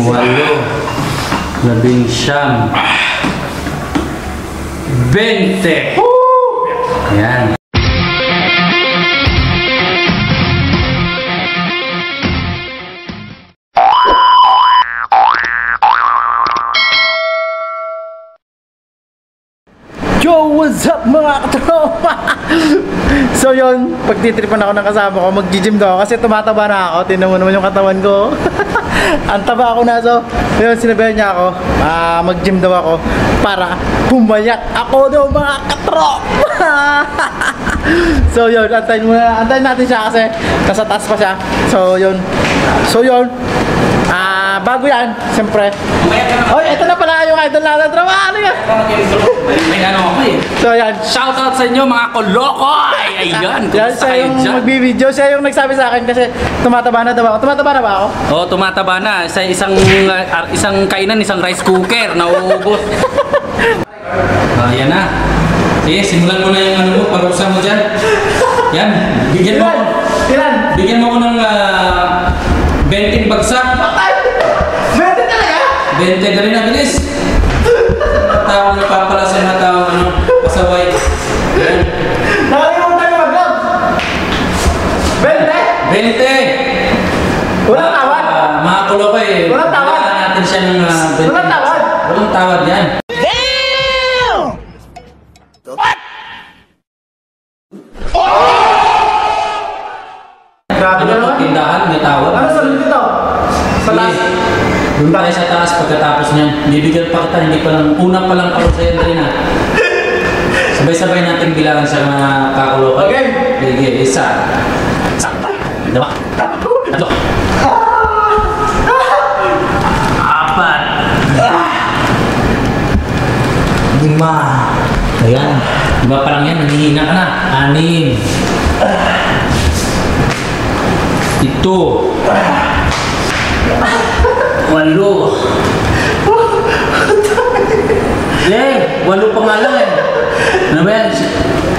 19, 20. Ayan. Yo, what's up mga katropa? So yun, pagtitripan ako ng kasama ko, mag-gym daw ako kasi tumataba na ako. Tingnan mo naman yung katawan ko. Ang taba ako na, so yun, sinabihan niya ako, mag-gym daw ako para pumayak ako daw mga katropa. So yun, antayin natin siya kasi nasa taas pa siya. So yun, bago yan, siyempre. Hoy, ito na pala yung idol natin, tropa. Ano yan? May ano ako eh. So yan, Shoutout sa inyo mga kolokoy! Ayan, yan siya yung magbibideo. Siya yung nagsabi sa akin kasi tumataba na daw ako. Tumataba na ba ako? Oo, tumataba na. Sa isang kainan, isang rice cooker, nauubos. Ayan na. Sige, simulan mo na yung ano mo, parusa mo dyan. Yan, bigyan mo ako. Ilan? Bigyan mo ako ng 20 bagsak. Patay! 20 talaga? 20, dali na, bilis. Tawag na papala sa mga tao, pasaway. Yan. Nakalimutan yung mag-vlog. 20? 20! Walang tawad? Mga kolokoy, Walang tawad? bigyan natin siya ng 20. Walang tawad? Walang tawad yan. Grabe Ano na to, naman. tindahan, may tawad. Ano sa dito? Sa taas? Doon tayo sa taas pagkatapos niyan. Bibigyan pa kita, hindi pa lang, una pa lang ako sa'yo dali na. Sabay-sabay natin bilangan sa mga kakulokoy. Okay. Sige, isa. Dalawa. Tatlo. Apat. 5. Ayan. 5 pa lang yan, nanihina ka na. 6. 7. 8. 8 pa nga lang eh. Ano ba yan? 9.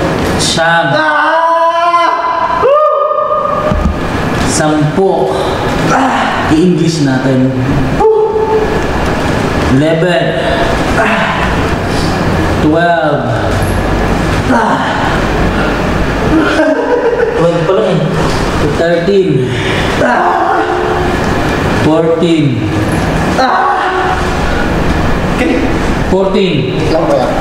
10. I-English natin. 11. 12. 12 pa lang eh. 13. 14. 14. Lang ba yan?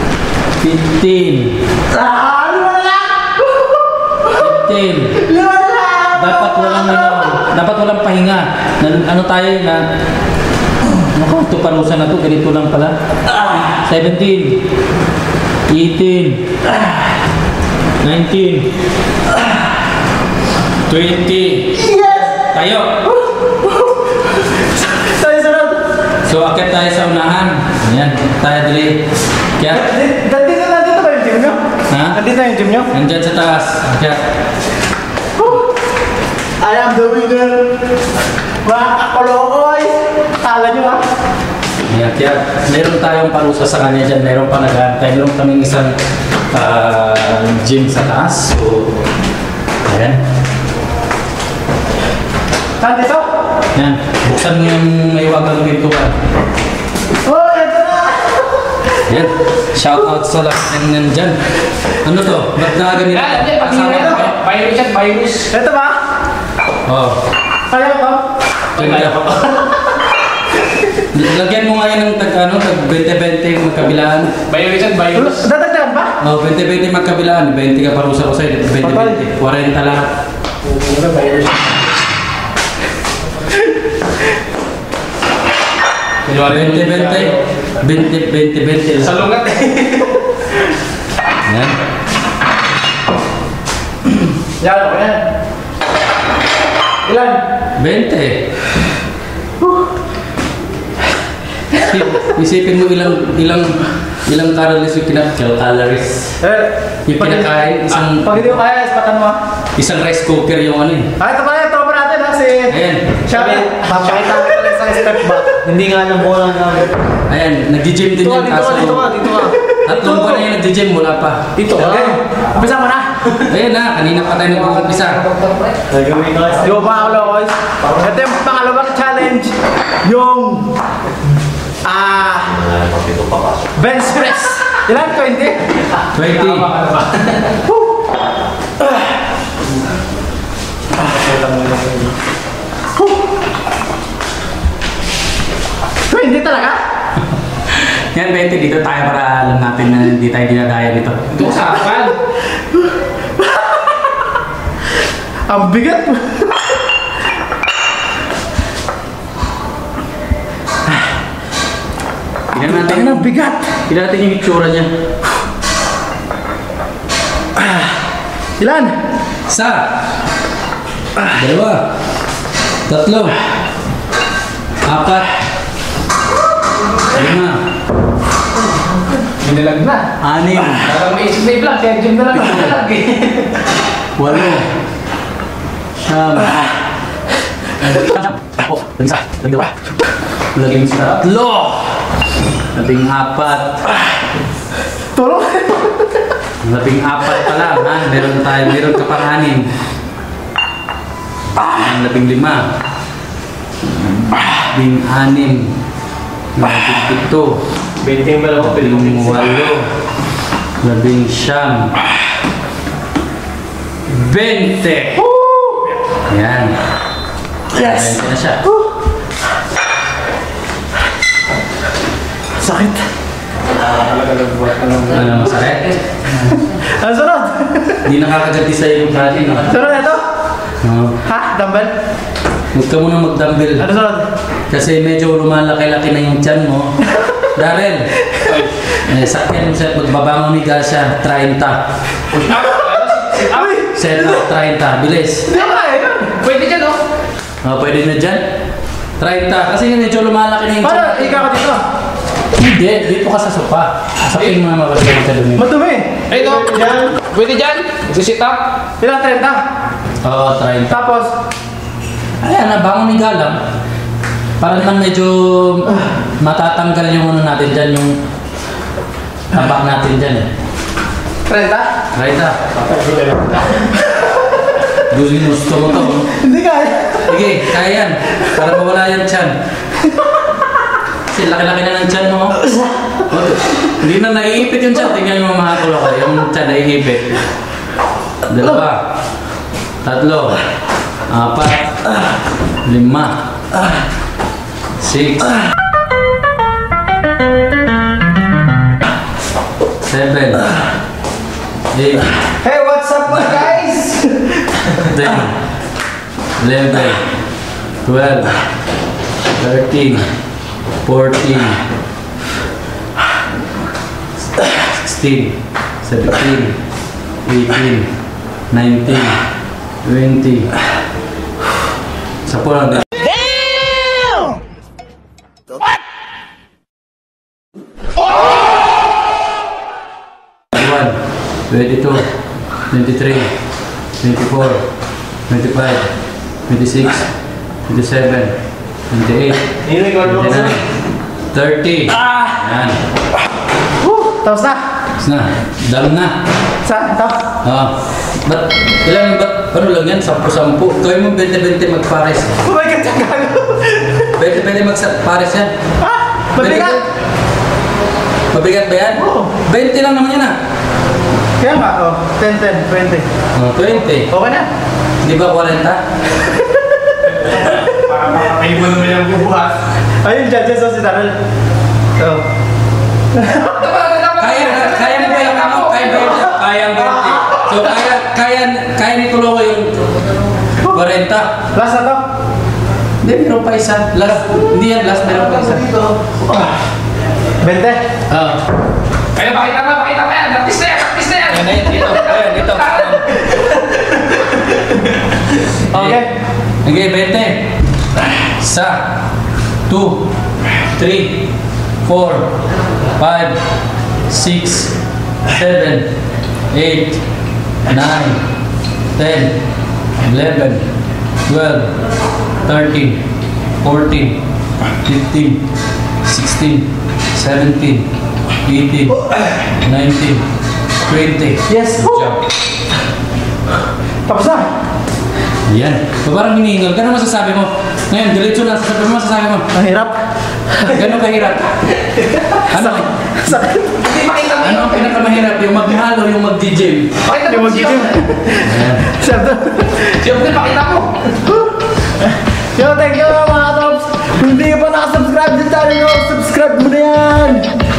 15. Lima na lang! 15. Lima na lang! Dapat walang pahinga. Ano tayo na naku, ito parusa na to, ganito lang pala. 17. 18. 19. 20. Yes! Tayo. Sunod! So, akit tayo sa unahan. Ayan, tayo dali. Kaya, Nandito ba yung gym nyo? ha? Nandito na yung gym nyo? Nandyan sa taas. Kaya, I am the winner! Mga kakolokoy! Kala nyo ha? ayan, kaya, meron tayong parusa sa kanya dyan. Meron pa nag-aantay. Meron kaming isang gym sa taas. So, ayan. Saan dito? Ayan, buksan mo yung may wagang dito ka. Oh, ito na! Ayan, shout out sa lahat ng nandyan. Ano to? Ba't na ganito? Virus. Ito ba? Oo. Kaya ko? Kaya ko. Lagyan mo nga yan ng tag 20-20 magkabilaan. Virus. Dadagdagan ba? Oh, 20-20 magkabilaan. 20 ka parusa ko sa'yo. 20-20. 40 lahat. Puro virus. 20-20. Sa lungat eh. Ayan. Yan, okay yan. Ilan? 20. Isipin mo ilang calories yung calories. Yung kinakain, Pag hindi mo kaya, ispatan mo. isang rice cooker yung ano eh. Ito pala yung tropa natin ha, si... Ayan. Papakita ko pala sa step back. Hindi nga nang bola namin. Ayan, nag-gym din Dito yung ka, kaso. dito ka. Tatlong buwan na yung nag-gym, wala pa. Dito ka. Umpisa mo na. Ayan na, kanina pa tayo nag-uumpisa. Yo mga kalokos, ito yung pangalawang challenge. Yung bench press. Ilan? 20? 20. 20 talaga? Yan, 20. Dito tayo para alam natin na hindi tayo dinadaya dito. Ito usapan. Ang bigat. Tignan natin. Ang bigat. Tignan natin yung itsura niya. Ilan? Isa. Dalawa. Tatlo. Apat. Lima. Binilag na. Anim. Parang may isip na i-vlog, kaya gym na lang ang vlog eh. Walo. Siyam. Oh, isa. Dalawa. Labing tatlo. Labing apat. Tulong. Labing apat pa lang, ha? Meron ka pang anim. Labing lima. Labing anim. Labing pito. 20 ba lang ako? Labing walo. Labing siyam. 20! Ayan. Yes! 20 na siya. Sakit. Ano masakit? Ang sunod? Hindi nakakaganti sa'yo yung dati, no? Sunod na ito? Oo. Ha? Dumbbell? Huwag ka muna mag-dumbbell. Ano sunod? Kasi medyo lumalaki-laki na yung tiyan mo. Darren, sakyan mo siya, magbabangon higa siya, 30. Ay! Set up, 30. Bilis. Hindi ba eh? Pwede dyan oh. Pwede na dyan. 30. Kasi medyo lumalaki na yung tiyan. Para, ikaw ka dito. Hindi, dito ka sa sopa. Sakin mo na mapagdamit ka dumi. Madumi. Ay, ito. Pwede dyan. Sit up. Ilan? 30? Oo, 30. Tapos, Ayan, nabangon higa lang. Parang lang medyo matatanggal yung ano natin dyan, yung tabak natin dyan eh. 30? 30. Gusto mo to. Hindi kaya. Sige, kaya yan. Para mawala yung tiyan. Kasi laki-laki na ng tiyan mo. Hindi na naiipit yung tiyan. Tingnan mo mga kulo ko. Yung tiyan naiipit. 2. 3. 4. 5. 6. 7. 8. 9. 10. Hey, what's up mga guys? 10, 11, 12, 13, 14, 16, 17, 18, 19, 20. Sa po lang. Damn! What? 22, 23, 24, 25, 26, 27, 28, 29, 30. Yan. Tapos na. Tapos na. Dam na. Saan? Ito? Ba't ano lang yan? 10-10. Gawin mo 20-20 magpares. Oh my God, gago. 20-20 magpares yan. Ha? Mabigat? Mabigat ba yan? Oo. 20 lang naman yan ah. Kaya nga, oh. 10, 10, 20. 20. Okay na. Di ba 40? Para makakaiba naman yung bubuhat. Ayun, judges o si Darrell. Oh. Kaya mo ba yung ano? Kaya ang 20. So kaya ni Tuloy yung 40. Last na to? Hindi, meron pa isa. Last, hindi yan last, meron pa isa. 20? Kaya pakita mo yan. Practice na yan. Ayan na yun, dito. Ayan, dito. Okay. Okay, 20. Isa, 2, 3, 4, 5, 6, 7, 8, 9, 10, 11, 12, 13, 14, 15, 16, 17, 18, 19, 20. Yes. Good job. Tapos na. Ayan. Parang hinihingal. Gano'n masasabi mo? Ngayon, diretso lang. Sasabi mo, masasabi mo. Ang hirap. Gano'n kahirap? Ano? Sakit. Hindi makita mo Ano ang pinakamahirap? Yung magmahal o yung mag-gym? Pakita Yung mo si mag-gym. Ayan. Sardo. Si Obden, pakita mo. Yo, thank you mga tops. Kung hindi ka pa nakasubscribe sa channel ko, subscribe mo na yan.